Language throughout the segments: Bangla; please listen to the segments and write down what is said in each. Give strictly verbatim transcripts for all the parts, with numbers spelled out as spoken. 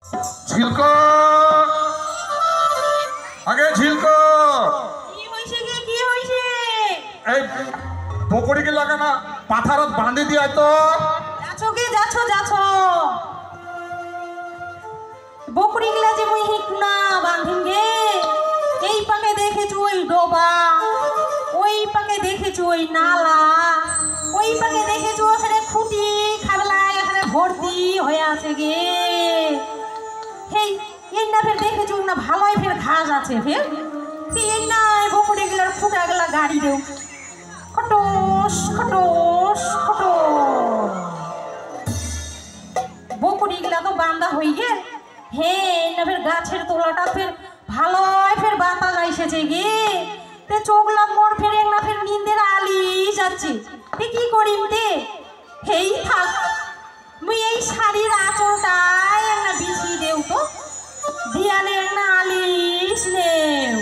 ঝিলকো আগে ঝিলকো কি হইছে গে কি হইছে? এই বকরি কে লাগা না পাথারত বাঁধি দিয়া তো যাছো গে যাছো যাছো বকরি গলা যে মুই হিকনা বাঁধিম গে। এই পাকে দেখেছো ওই ডোবা, ওই পাকে দেখেছো ওই নালা, ওই পাকে দেখেছো ওখানে খুঁটি খাবলা এখানে ভর্তি হয়ে আছে গে। হেই এই না ফের দেখেছো না ভালোই ফের ঘাস আছে ফের এই না বকরি গলার ফুটা গলা গাড়ি দেও খটোস খটোস খটোস বকরি গলা তো বান্দা হই গে। হে না ফের গাছের তোলাটা ফের ভালোই ফের বাতাস আইসেছে গে। তে চোখলা মোর ফের না ফের নিন্দের আলি যাচ্ছে তে কি করিম তে হেই থাক মুই এই শাড়ির আঁচলটাই একটা বিছি দেও তো ধিয়ানে একটা আলিস নেও।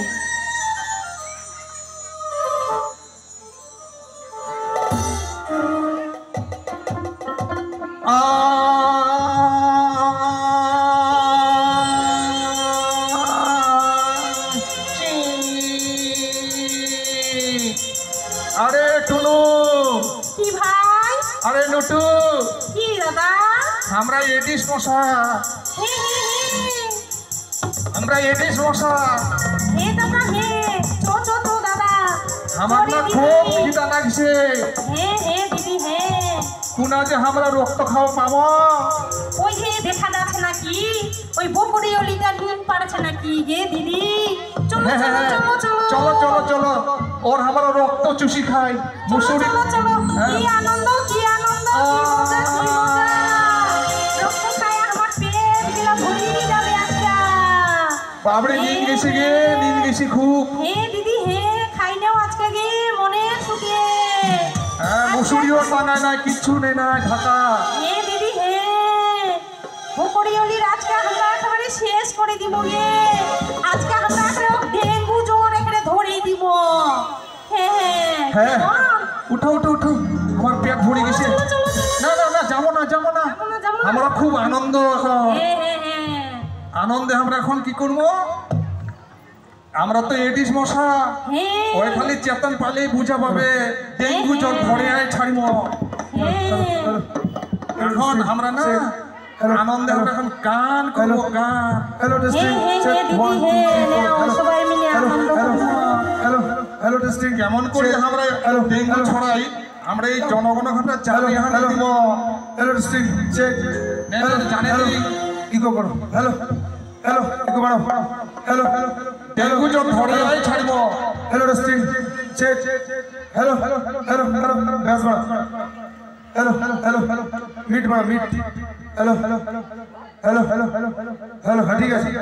আরে টুনু কি ভাই? আরে নুটু কি দাদা? আমরা এডিস মশা হে হে হে আমরা এডিস মশা হে দাদা হে চো চো তো দাদা আমার না খুব খিদা লাগছে। হে হে দিদি হে কুনা যে আমরা রক্ত খাওয়া পাবো ওই যে দেখা যাচ্ছে নাকি ওই বকরি অলিটা নুন পারছে নাকি গে দিদি? চলো হ্যাঁ চলো হ্যাঁ চলো চলো চলো চলো চলো ওর আমরা রক্ত চুষি খাই মুসুরি। চলো চলো হ্যাঁ। কি আনন্দ কি আনন্দ কি মজা কি মজা রক্ত খায় আমার পেট গিলা ভরি যাবে আজকা। বাবরে নিন গেছি গে নিন গেছি খুব। হে দিদি হে খাই নাও আজকে গে মনে সুখে। হ্যাঁ মুসুরিও টাঙায় না কিচ্ছু নেই না ঢাকা। হে দিদি হে বকরি অলির আজকে আমরা একেবারে শেষ করে দিব গে। আজকে আমরা একেবারে ডেঙ্গু জ্বর একেবারে ধরে দিব। হে হ্যাঁ উঠো উঠো উঠো আমার পেট ভরে গেছে। চলো চলো চলো না না না যাবো না যাবো না যাবো না, যাবো না। আমরা খুব আনন্দ এখন হে হে হে আনন্দে আমরা এখন কি করব? আমরা তো এডিস মশা হে ওই খালি চেতন পালে বুঝা পাবে ডেঙ্গু জ্বর ধরে আয় ছাড়িব। হে এখন আমরা না আনন্দে আমরা এখন গান করবো গান। Hello হে testing. হে হে Check দিদি one, হে two, three, four. নাও Hello. সবাই মিলে Hello. আনন্দ Hello. করব। Hello. Hello testing. কেমন করে আমরা ডেঙ্গু ছড়াই আমরা এই জনগণ আমরা চালিয়ে হাঁটা দিব। Hello testing. Check. Hello, জানে Hello. দিদি। Echo করো। Hello. Hello. Echo বাড়াও। Hello. ডেঙ্গু জ্বর ধরে আয় ছাড়িব। Hello testing. Check. Hello. Hello. Hello. Hello. ব্যাস বাড়া। Hello. Hello. Hello. মিট বাড়া মিট। Hello. Hello. Hello. Hello. Hello. Hello. Hello. হ্যাঁ ঠিক আছে।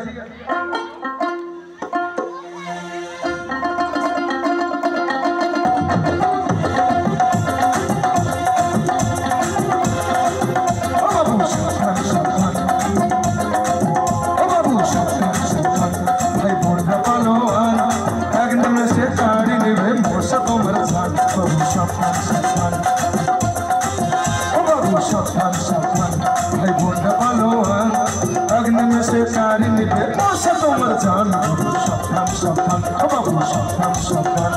তোমার জান সাবধান সাবধান বাবু সাবধান সাবধান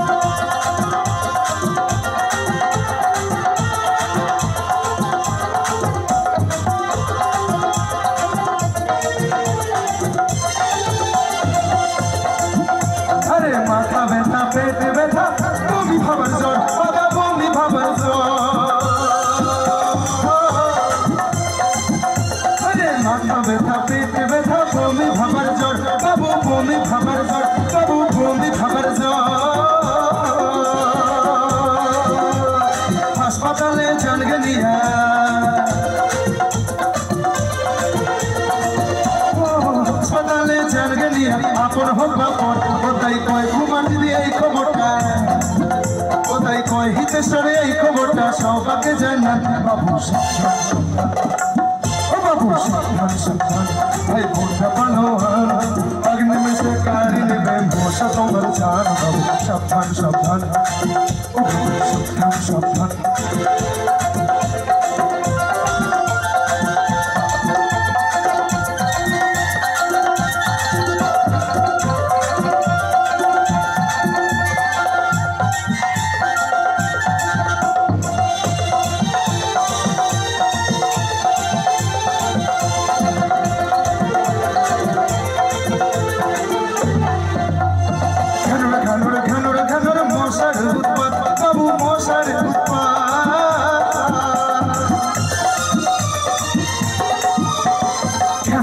আরে মাথা ব্যথা পেট ব্যথা বমি ভাবার জ্বর বাবা বমি ভাবার জ্বর আরে মাথা ব্যথা পেট ব্যথা বমি ভাবার জ্বর বাবু বমি ভাবার জ্বর বাবু বমি ভাবার জ্বর হাসপাতালে যান গেলিয়া হাসপাতালে যান গেলিয়া আপন হোক বাপন কোথায় কয় ঘুমান দিদি এই খবরটা কোথায় কয় হিতেশ্বরে এই খবরটা সবাকে জানান বাবু সাবধান ও বাবু সাবধান সাবধান ভাই বোনটা ভালো অগ্নি মিশে কারি নেবে মশা তোমার জান বাবু সাবধান সাবধান ও বাবু সাবধান সাবধান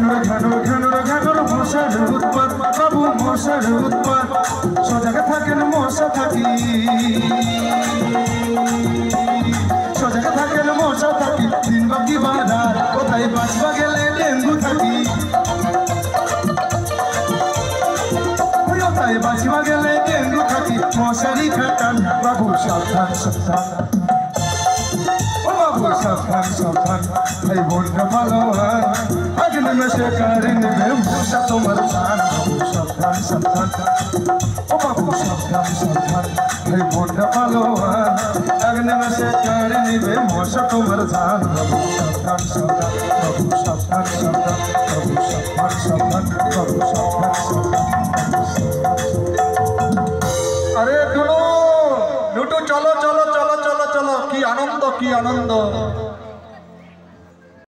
ঘ্যানুর ঘ্যানুর ঘ্যানুর ঘ্যানুর মশার উৎপাত বাবু মশার উৎপাত সজাগ থাকেন মশা থাকি সজাগ থাকেন মশা থাকি দিন বাকি বাজার কোথায় বাঁচবা গেলে ডেঙ্গু থাকি কোথায় বাঁচবা গেলে ডেঙ্গু থাকি মশারি খাটান বাবু সাবধান সাবধান ও বাবু সাবধান সাবধান ভাই বোনটা ভালো হয় আগে নেমে কারে নেবে মশা তোমার জান বাবু সাবধান সাবধান ও বাবু সাবধান সাবধান ভাই বোনটা ভালো হয় আগে নেমে কারে নেবে মশা তোমার জান বাবু সাবধান সাবধান বাবু সাবধান সাবধান বাবু সাবধান সাবধান বাবু সাবধান সাবধান। আরে টুনু লুটু চলো চলো চলো চলো চলো কি আনন্দ কি আনন্দ